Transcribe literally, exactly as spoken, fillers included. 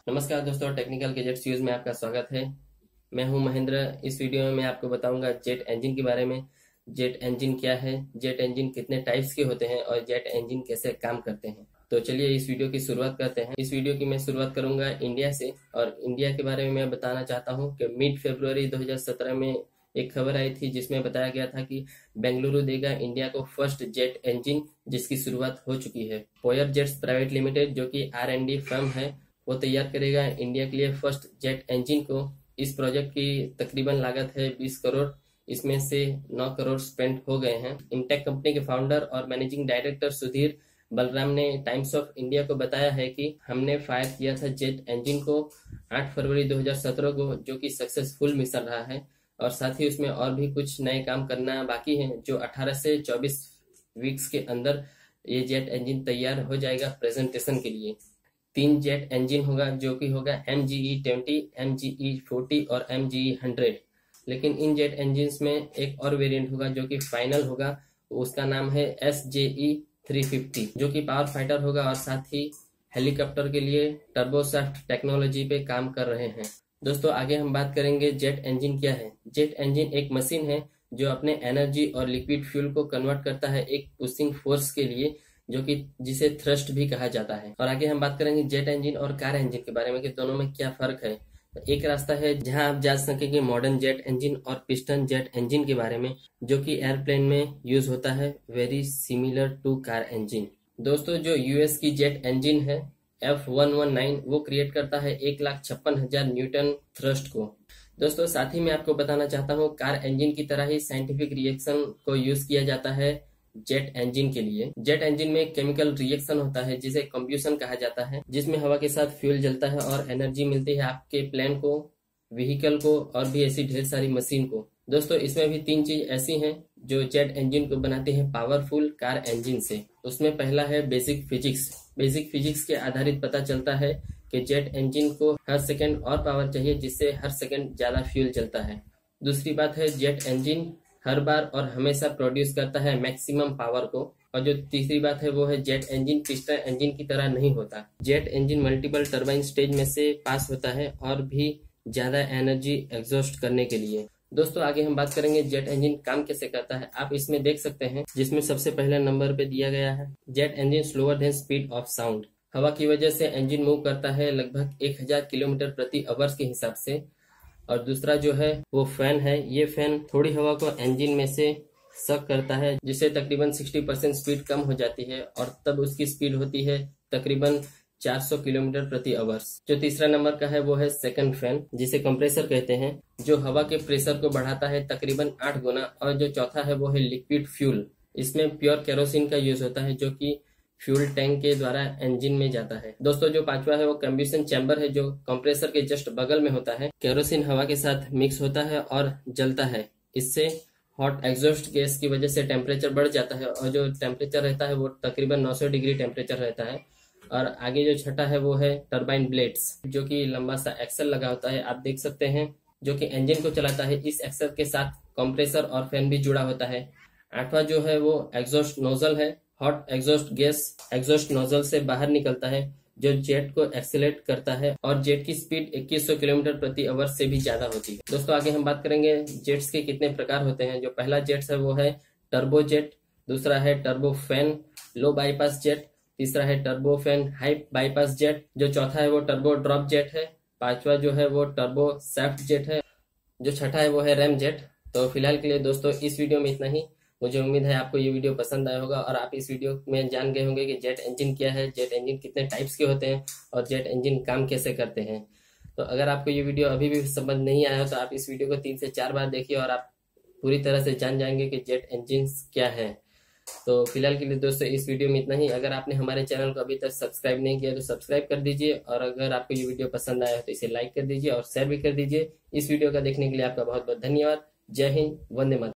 नमस्कार दोस्तों, technical gadgets use में आपका स्वागत है। मैं हूं महेंद्र। इस वीडियो में मैं आपको बताऊंगा जेट इंजन के बारे में। जेट इंजन क्या है, जेट इंजन कितने टाइप्स के होते हैं और जेट इंजन कैसे काम करते हैं। तो चलिए इस वीडियो की शुरुआत करते हैं। इस वीडियो की मैं शुरुआत करूंगा इंडिया से, और इंडिया के बारे में मैं बताना चाहता हूँ कि मिड फरवरी दो हज़ार सत्रह में एक खबर आई थी जिसमें बताया गया था कि बेंगलुरु देगा इंडिया को फर्स्ट जेट इंजन, जिसकी शुरुआत हो चुकी है। पोयर जेट्स प्राइवेट लिमिटेड, जो कि आर एंड डी फर्म है, वो तैयार करेगा इंडिया के लिए फर्स्ट जेट इंजन को। इस प्रोजेक्ट की तकरीबन लागत है बीस करोड़। इसमें से नौ करोड़ स्पेंड हो गए हैं। इंटेक कंपनी के फाउंडर और मैनेजिंग डायरेक्टर सुधीर बलराम ने टाइम्स ऑफ इंडिया को बताया है कि हमने फायर किया था जेट इंजन को आठ फरवरी दो हज़ार सत्रह को, जो कि सक्सेसफुल मिशन रहा है। और साथ ही उसमें और भी कुछ नए काम करना बाकी है, जो अठारह से चौबीस वीक्स के अंदर ये जेट इंजन तैयार हो जाएगा प्रेजेंटेशन के लिए। तीन जेट इंजन होगा, जो कि होगा M G E twenty, M G E forty और एम जी ई हंड्रेड। लेकिन इन जेट इंजन में एक और वेरिएंट होगा जो कि फाइनल होगा, उसका नाम है S J E three fifty, जो कि पावर फाइटर होगा और साथ ही हेलीकॉप्टर के लिए टर्बोसाफ्ट टेक्नोलॉजी पे काम कर रहे हैं। दोस्तों, आगे हम बात करेंगे जेट इंजन क्या है। जेट इंजन एक मशीन है जो अपने एनर्जी और लिक्विड फ्यूल को कन्वर्ट करता है एक पुशिंग फोर्स के लिए, जो कि जिसे थ्रस्ट भी कहा जाता है। और आगे हम बात करेंगे जेट इंजन और कार इंजन के बारे में कि दोनों में क्या फर्क है। तो एक रास्ता है जहां आप जा सकेंगे मॉडर्न जेट इंजन और पिस्टन जेट इंजन के बारे में, जो कि एयरप्लेन में यूज होता है, very similar to car engine. दोस्तों, जो यूएस की जेट इंजन है एफ वन वन नाइन, वो क्रिएट करता है एक लाख छप्पन हजार न्यूटन थ्रस्ट को। दोस्तों, साथ ही मैं आपको बताना चाहता हूँ, कार इंजन की तरह ही साइंटिफिक रिएक्शन को यूज किया जाता है जेट इंजन के लिए। जेट इंजन में केमिकल रिएक्शन होता है जिसे कंब्यूशन कहा जाता है, जिसमें हवा के साथ फ्यूल जलता है और एनर्जी मिलती है आपके प्लेन को, व्हीकल को और भी ऐसी ढेर सारी मशीन को। दोस्तों, इसमें भी तीन चीज ऐसी हैं जो जेट इंजन को बनाती है पावरफुल कार इंजन से। उसमें पहला है बेसिक फिजिक्स। बेसिक फिजिक्स के आधारित पता चलता है कि जेट इंजन को हर सेकंड और पावर चाहिए, जिससे हर सेकंड ज्यादा फ्यूल जलता है। दूसरी बात है जेट इंजन हर बार और हमेशा प्रोड्यूस करता है मैक्सिमम पावर को। और जो तीसरी बात है वो है जेट इंजन पिस्टन इंजन की तरह नहीं होता। Jet engine multiple turbine stage में से पास होता है और भी ज्यादा एनर्जी एग्जॉस्ट करने के लिए। दोस्तों, आगे हम बात करेंगे जेट इंजन काम कैसे करता है। आप इसमें देख सकते हैं, जिसमें सबसे पहले नंबर पे दिया गया है jet engine slower than speed of sound. हवा की वजह से इंजन मूव करता है लगभग एक हजार किलोमीटर प्रति आवर्स के हिसाब से। और दूसरा जो है वो फैन है। ये फैन थोड़ी हवा को इंजन में से सक करता है, जिससे तकरीबन साठ परसेंट स्पीड कम हो जाती है और तब उसकी स्पीड होती है तकरीबन चार सौ किलोमीटर प्रति आवर्स। जो तीसरा नंबर का है वो है सेकंड फैन, जिसे कंप्रेसर कहते हैं, जो हवा के प्रेशर को बढ़ाता है तकरीबन आठ गुना। और जो चौथा है वो है लिक्विड फ्यूल। इसमें प्योर केरोसिन का यूज होता है, जो कि फ्यूल टैंक के द्वारा इंजन में जाता है। दोस्तों, जो पांचवा है वो कंबशन चैम्बर है, जो कंप्रेसर के जस्ट बगल में होता है। केरोसिन हवा के साथ मिक्स होता है और जलता है। इससे हॉट एग्जॉस्ट गैस की वजह से टेम्परेचर बढ़ जाता है, और जो टेम्परेचर रहता है वो तकरीबन नौ सौ डिग्री टेम्परेचर रहता है। और आगे जो छठा है वो है टरबाइन ब्लेड्स, जो कि लंबा सा एक्सल लगा होता है, आप देख सकते हैं, जो कि इंजन को चलाता है। इस एक्सल के साथ कंप्रेसर और फैन भी जुड़ा होता है। आठवां जो है वो एग्जॉस्ट नोजल है। Hot exhaust gas exhaust nozzle से बाहर निकलता है, जो जेट को एक्सेलेरेट करता है, और जेट की स्पीड इक्कीस सौ किलोमीटर प्रति आवर से भी ज्यादा होती है। दोस्तों, आगे हम बात करेंगे जेट्स के कितने प्रकार होते हैं। जो पहला जेट्स है वो है टर्बो जेट, दूसरा है turbo fan low bypass jet, तीसरा है turbo fan high bypass jet, जो चौथा है वो टर्बो ड्रॉप जेट है, पांचवा जो है वो टर्बो सैफ्ट जेट है, जो छठा है वो है रैम जेट। तो फिलहाल के लिए दोस्तों इस वीडियो में इतना ही। मुझे उम्मीद है आपको ये वीडियो पसंद आया होगा और आप इस वीडियो में जान गए होंगे कि जेट इंजन क्या है, जेट इंजन कितने टाइप्स के होते हैं और जेट इंजन काम कैसे करते हैं। तो अगर आपको ये वीडियो अभी भी समझ नहीं आया हो तो आप इस वीडियो को तीन से चार बार देखिए और आप पूरी तरह से जान जाएंगे कि जेट इंजन क्या है। तो फिलहाल के लिए दोस्तों इस वीडियो में इतना ही। अगर आपने हमारे चैनल को अभी तक सब्सक्राइब नहीं किया तो सब्सक्राइब कर दीजिए, और अगर आपको ये वीडियो पसंद आया तो इसे लाइक कर दीजिए और शेयर भी कर दीजिए। इस वीडियो का देखने के लिए आपका बहुत बहुत धन्यवाद। जय हिंद, वंदे मातरम।